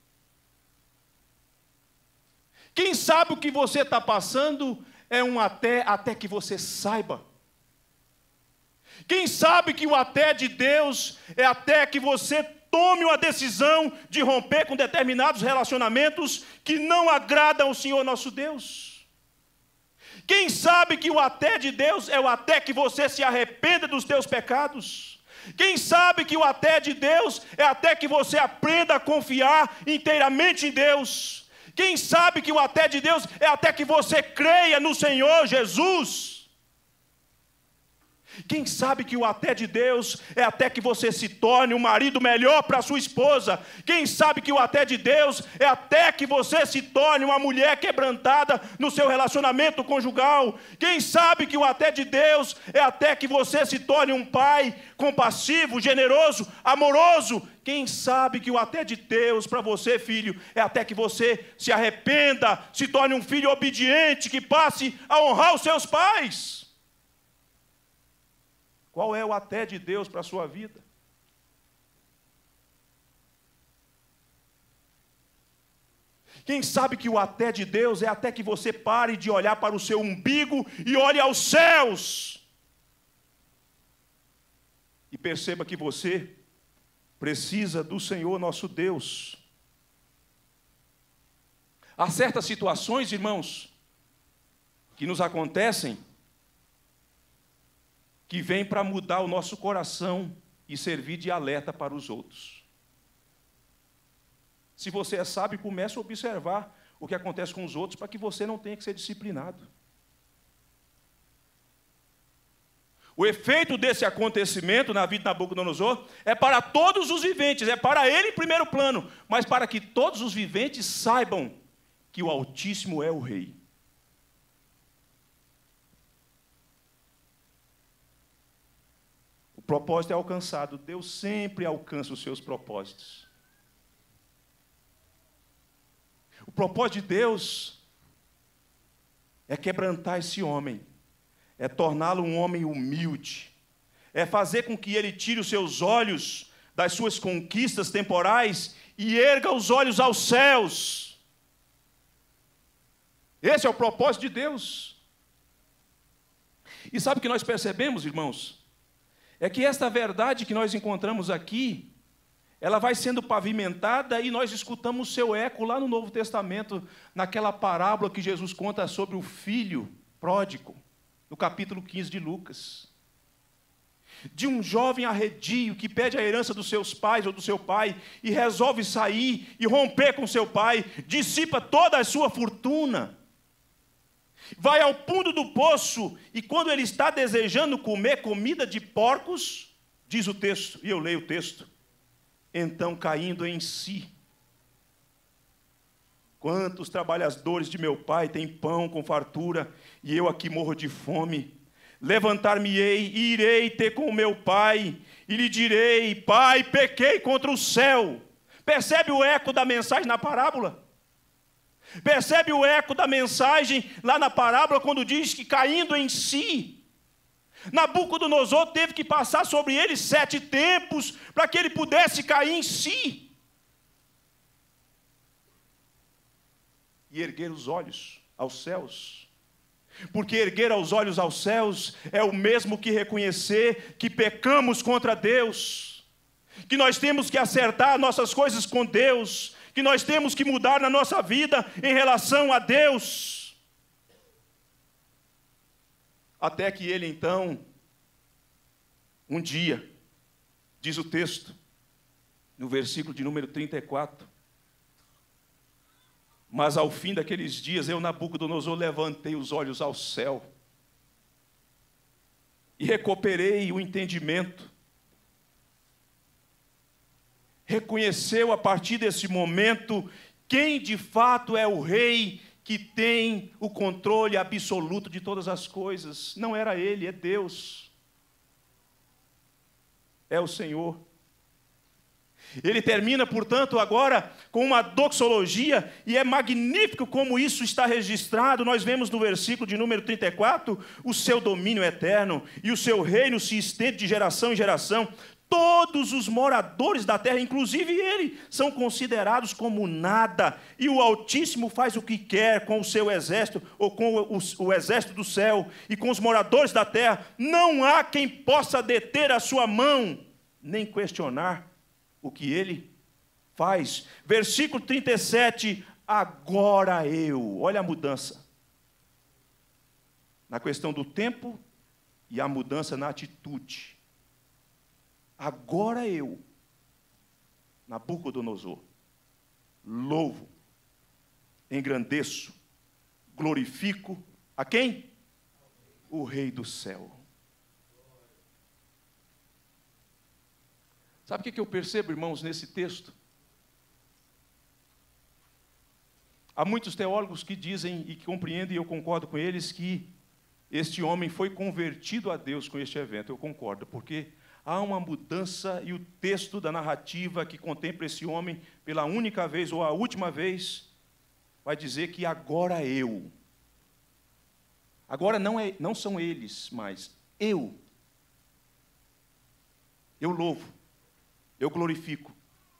Quem sabe o que você está passando é um até, até que você saiba. Quem sabe que o até de Deus é até que você tome uma decisão de romper com determinados relacionamentos que não agradam ao Senhor nosso Deus. Quem sabe que o até de Deus é o até que você se arrependa dos teus pecados. Quem sabe que o até de Deus é até que você aprenda a confiar inteiramente em Deus. Quem sabe que o até de Deus é até que você creia no Senhor Jesus. Quem sabe que o até de Deus é até que você se torne um marido melhor para sua esposa. Quem sabe que o até de Deus é até que você se torne uma mulher quebrantada no seu relacionamento conjugal. Quem sabe que o até de Deus é até que você se torne um pai compassivo, generoso, amoroso. Quem sabe que o até de Deus para você, filho, é até que você se arrependa, se torne um filho obediente, que passe a honrar os seus pais. Qual é o até de Deus para a sua vida? Quem sabe que o até de Deus é até que você pare de olhar para o seu umbigo e olhe aos céus. E perceba que você precisa do Senhor nosso Deus. Há certas situações, irmãos, que nos acontecem, que vem para mudar o nosso coração e servir de alerta para os outros. Se você é sábio, comece a observar o que acontece com os outros para que você não tenha que ser disciplinado. O efeito desse acontecimento na vida de Nabucodonosor é para todos os viventes, é para ele em primeiro plano, mas para que todos os viventes saibam que o Altíssimo é o Rei. O propósito é alcançado. Deus sempre alcança os seus propósitos. O propósito de Deus é quebrantar esse homem, é torná-lo um homem humilde, é fazer com que ele tire os seus olhos das suas conquistas temporais e erga os olhos aos céus. Esse é o propósito de Deus. E sabe o que nós percebemos, irmãos? É que esta verdade que nós encontramos aqui, ela vai sendo pavimentada e nós escutamos seu eco lá no Novo Testamento, naquela parábola que Jesus conta sobre o filho pródigo, no capítulo quinze de Lucas. De um jovem arredio que pede a herança dos seus pais ou do seu pai e resolve sair e romper com seu pai, dissipa toda a sua fortuna, vai ao fundo do poço e quando ele está desejando comer comida de porcos, diz o texto, e eu leio o texto, então caindo em si, quantos trabalhadores de meu pai têm pão com fartura e eu aqui morro de fome? Levantar-me-ei e irei ter com o meu pai e lhe direi: pai, pequei contra o céu. Percebe o eco da mensagem na parábola? Percebe o eco da mensagem lá na parábola quando diz que caindo em si, Nabucodonosor teve que passar sobre ele sete tempos para que ele pudesse cair em si e erguer os olhos aos céus. Porque erguer os olhos aos céus é o mesmo que reconhecer que pecamos contra Deus, que nós temos que acertar nossas coisas com Deus, que nós temos que mudar na nossa vida em relação a Deus. Até que ele então, um dia, diz o texto, no versículo de número trinta e quatro, mas ao fim daqueles dias, eu, Nabucodonosor, levantei os olhos ao céu e recuperei o entendimento. Reconheceu a partir desse momento quem de fato é o rei que tem o controle absoluto de todas as coisas. Não era ele, é Deus. É o Senhor. Ele termina, portanto, agora com uma doxologia, e é magnífico como isso está registrado. Nós vemos no versículo de número trinta e quatro, o seu domínio eterno, e o seu reino se estende de geração em geração. Todos os moradores da terra, inclusive ele, são considerados como nada, e o Altíssimo faz o que quer com o seu exército, ou com o, o exército do céu, e com os moradores da terra. Não há quem possa deter a sua mão, nem questionar o que ele faz. Versículo trinta e sete, agora eu, olha a mudança, na questão do tempo e a mudança na atitude. Agora eu, Nabucodonosor, louvo, engrandeço, glorifico, a quem? O Rei do céu. Sabe o que eu percebo, irmãos, nesse texto? Há muitos teólogos que dizem e que compreendem, e eu concordo com eles, que este homem foi convertido a Deus com este evento. Eu concordo, porque há uma mudança e o texto da narrativa que contempla esse homem pela única vez ou a última vez vai dizer que agora eu. Agora não, é, não são eles, mas eu. Eu louvo, eu glorifico.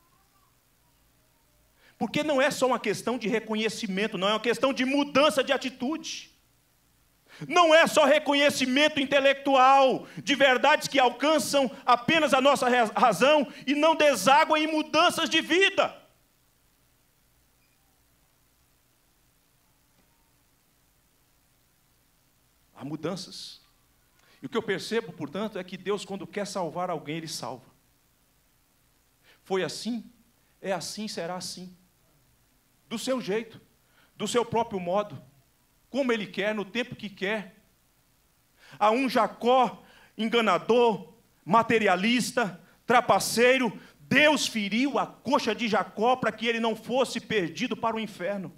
Porque não é só uma questão de reconhecimento, não é uma questão de mudança de atitude. Não é só reconhecimento intelectual de verdades que alcançam apenas a nossa razão e não desaguam em mudanças de vida. Há mudanças. E o que eu percebo, portanto, é que Deus, quando quer salvar alguém, Ele salva. Foi assim, é assim, será assim. Do seu jeito, do seu próprio modo, como Ele quer, no tempo que quer. Há um Jacó enganador, materialista, trapaceiro. Deus feriu a coxa de Jacó para que ele não fosse perdido para o inferno.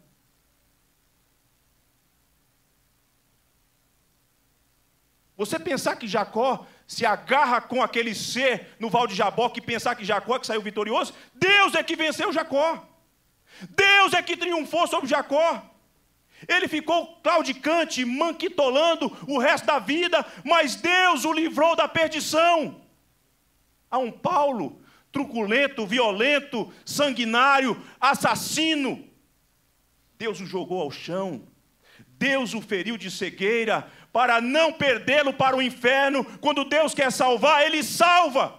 Você pensar que Jacó se agarra com aquele ser no Val de Jaboque e pensar que Jacó é que saiu vitorioso, Deus é que venceu Jacó. Deus é que triunfou sobre Jacó. Ele ficou claudicante, manquitolando o resto da vida, mas Deus o livrou da perdição. Há um Paulo truculento, violento, sanguinário, assassino. Deus o jogou ao chão. Deus o feriu de cegueira para não perdê-lo para o inferno. Quando Deus quer salvar, Ele salva.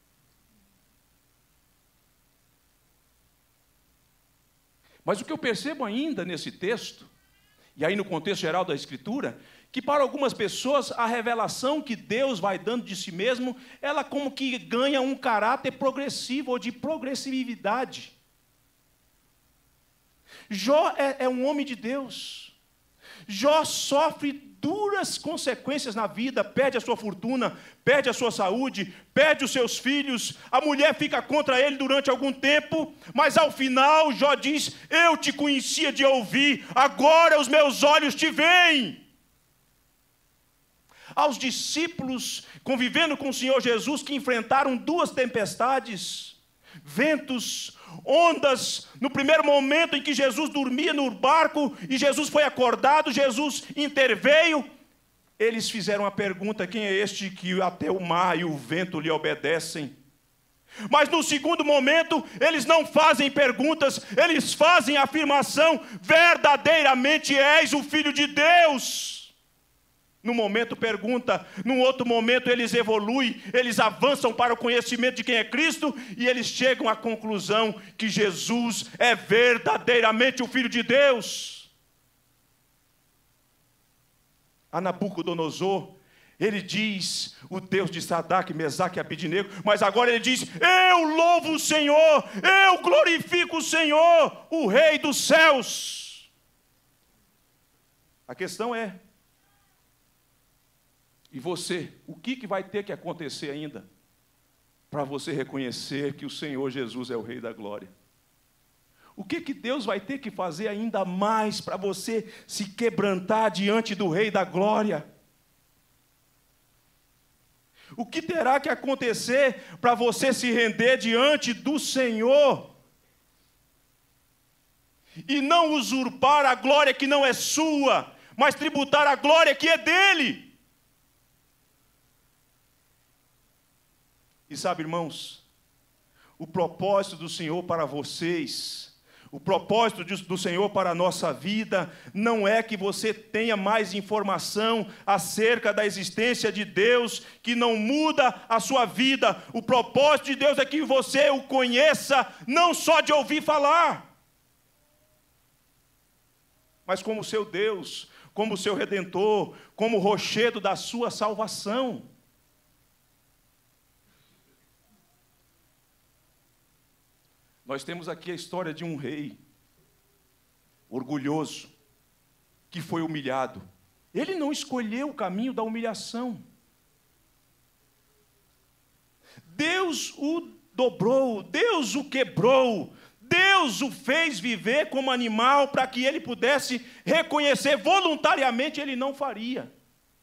Mas o que eu percebo ainda nesse texto, e aí no contexto geral da Escritura, que para algumas pessoas a revelação que Deus vai dando de si mesmo, ela como que ganha um caráter progressivo ou de progressividade. Jó é, é um homem de Deus. Jó sofre duras consequências na vida, perde a sua fortuna, perde a sua saúde, perde os seus filhos, a mulher fica contra ele durante algum tempo, mas ao final Jó diz, eu te conhecia de ouvir, agora os meus olhos te veem. Aos discípulos, convivendo com o Senhor Jesus, que enfrentaram duas tempestades, ventos, ondas, no primeiro momento em que Jesus dormia no barco e Jesus foi acordado, Jesus interveio, eles fizeram a pergunta, quem é este que até o mar e o vento lhe obedecem? Mas no segundo momento, eles não fazem perguntas, eles fazem a afirmação, verdadeiramente és o Filho de Deus. Num momento pergunta, num outro momento eles evoluem, eles avançam para o conhecimento de quem é Cristo e eles chegam à conclusão que Jesus é verdadeiramente o Filho de Deus. A Nabucodonosor, ele diz, o Deus de Sadraque, Mesaque e Abednego, mas agora ele diz, eu louvo o Senhor, eu glorifico o Senhor, o Rei dos céus. A questão é, e você, o que, que vai ter que acontecer ainda para você reconhecer que o Senhor Jesus é o Rei da Glória? O que, que Deus vai ter que fazer ainda mais para você se quebrantar diante do Rei da Glória? O que terá que acontecer para você se render diante do Senhor? E não usurpar a glória que não é sua, mas tributar a glória que é dele. E sabe, irmãos, o propósito do Senhor para vocês, o propósito do Senhor para a nossa vida, não é que você tenha mais informação acerca da existência de Deus, que não muda a sua vida. O propósito de Deus é que você o conheça, não só de ouvir falar, mas como seu Deus, como seu Redentor, como o rochedo da sua salvação. Nós temos aqui a história de um rei orgulhoso, que foi humilhado. Ele não escolheu o caminho da humilhação. Deus o dobrou, Deus o quebrou, Deus o fez viver como animal para que ele pudesse reconhecer voluntariamente, ele não faria.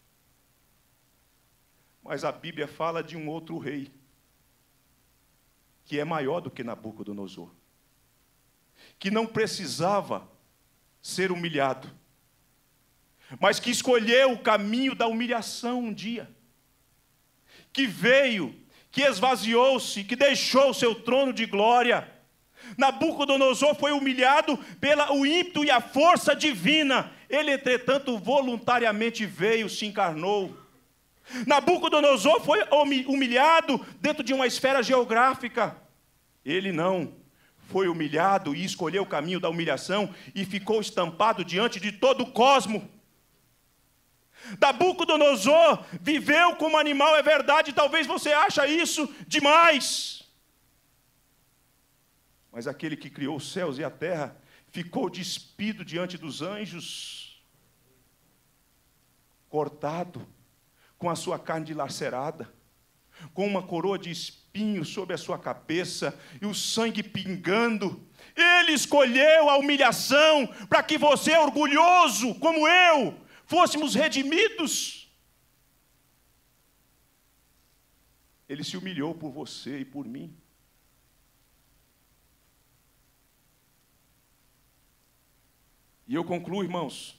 Mas a Bíblia fala de um outro rei, que é maior do que Nabucodonosor, que não precisava ser humilhado, mas que escolheu o caminho da humilhação um dia, que veio, que esvaziou-se, que deixou o seu trono de glória. Nabucodonosor foi humilhado pelo ímpeto e a força divina. Ele, entretanto, voluntariamente veio, se encarnou. Nabucodonosor foi humilhado dentro de uma esfera geográfica. Ele não. Foi humilhado e escolheu o caminho da humilhação e ficou estampado diante de todo o cosmo. Nabucodonosor viveu como animal, é verdade, talvez você ache isso demais. Mas aquele que criou os céus e a terra ficou despido diante dos anjos, cortado, com a sua carne dilacerada, com uma coroa de espinhos sobre a sua cabeça e o sangue pingando. Ele escolheu a humilhação para que você, orgulhoso como eu, fôssemos redimidos. Ele se humilhou por você e por mim. E eu concluo, irmãos,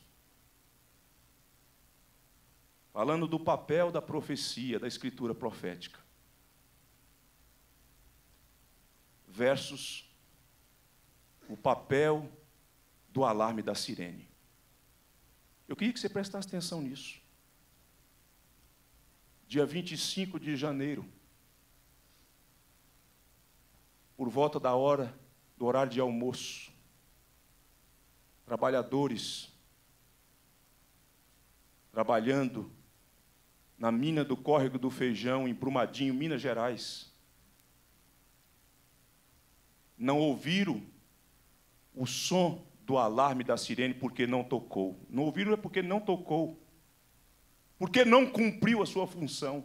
falando do papel da profecia, da escritura profética, versus o papel do alarme da sirene. Eu queria que você prestasse atenção nisso. Dia vinte e cinco de janeiro, por volta da hora, do horário de almoço, trabalhadores trabalhando na mina do Córrego do Feijão, em Brumadinho, Minas Gerais, não ouviram o som do alarme da sirene porque não tocou. Não ouviram é porque não tocou, porque não cumpriu a sua função.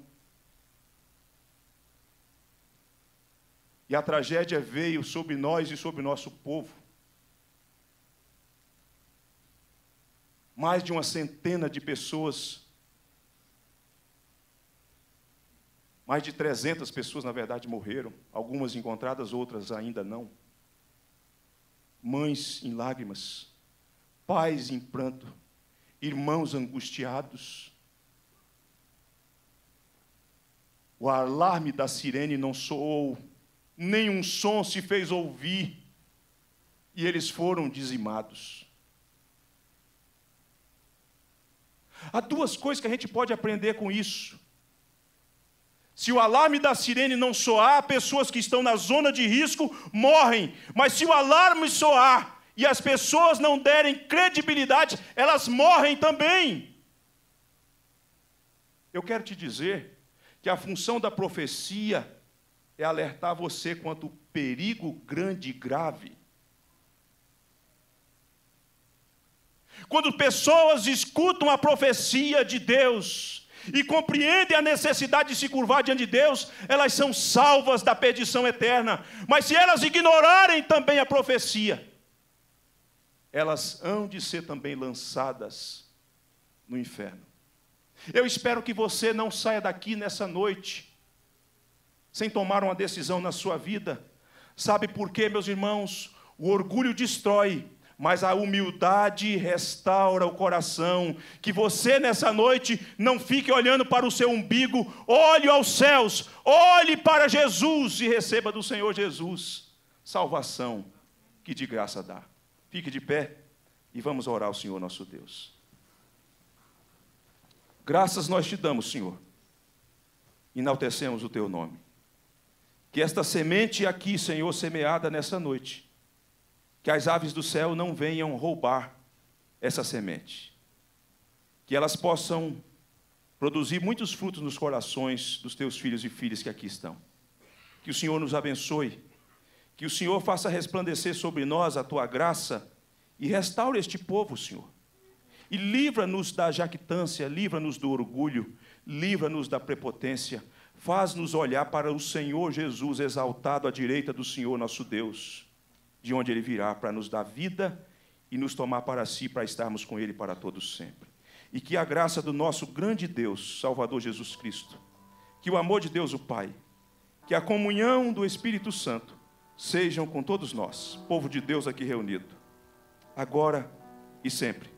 E a tragédia veio sobre nós e sobre o nosso povo. Mais de uma centena de pessoas, mais de trezentas pessoas, na verdade, morreram. Algumas encontradas, outras ainda não. Mães em lágrimas, pais em pranto, irmãos angustiados. O alarme da sirene não soou, nenhum som se fez ouvir, e eles foram dizimados. Há duas coisas que a gente pode aprender com isso. Se o alarme da sirene não soar, pessoas que estão na zona de risco morrem. Mas se o alarme soar e as pessoas não derem credibilidade, elas morrem também. Eu quero te dizer que a função da profecia é alertar você quanto ao perigo grande e grave. Quando pessoas escutam a profecia de Deus e compreendem a necessidade de se curvar diante de Deus, elas são salvas da perdição eterna. Mas se elas ignorarem também a profecia, elas hão de ser também lançadas no inferno. Eu espero que você não saia daqui nessa noite sem tomar uma decisão na sua vida. Sabe por quê, meus irmãos? O orgulho destrói, mas a humildade restaura o coração. Que você nessa noite não fique olhando para o seu umbigo, olhe aos céus, olhe para Jesus e receba do Senhor Jesus salvação que de graça dá. Fique de pé e vamos orar ao Senhor nosso Deus. Graças nós te damos, Senhor, enaltecemos o teu nome. Que esta semente aqui, Senhor, semeada nessa noite, que as aves do céu não venham roubar essa semente. Que elas possam produzir muitos frutos nos corações dos teus filhos e filhas que aqui estão. Que o Senhor nos abençoe. Que o Senhor faça resplandecer sobre nós a tua graça e restaure este povo, Senhor. E livra-nos da jactância, livra-nos do orgulho, livra-nos da prepotência. Faz-nos olhar para o Senhor Jesus exaltado à direita do Senhor nosso Deus, de onde Ele virá para nos dar vida e nos tomar para si, para estarmos com Ele para todos sempre. E que a graça do nosso grande Deus, Salvador Jesus Cristo, que o amor de Deus o Pai, que a comunhão do Espírito Santo sejam com todos nós, povo de Deus aqui reunido, agora e sempre.